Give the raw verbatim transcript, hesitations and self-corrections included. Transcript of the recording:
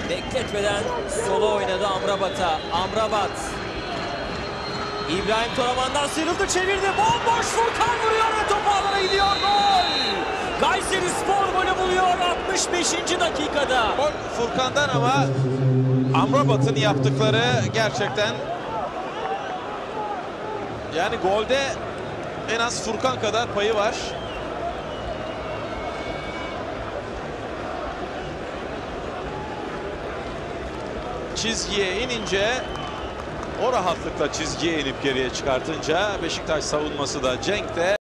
Bekletmeden sola oynadı Amrabat'a. Amrabat. İbrahim Toraman'dan sıyrıldı, çevirdi. Bomboş Furkan vuruyor ve top ağlara gidiyor. Gol! Kayserispor golü buluyor altmış beşinci dakikada. Gol Furkan'dan ama Amrabat'ın yaptıkları gerçekten, yani golde en az Furkan kadar payı var. Çizgiye inince, o rahatlıkla çizgiye inip geriye çıkartınca Beşiktaş savunması da Cenk de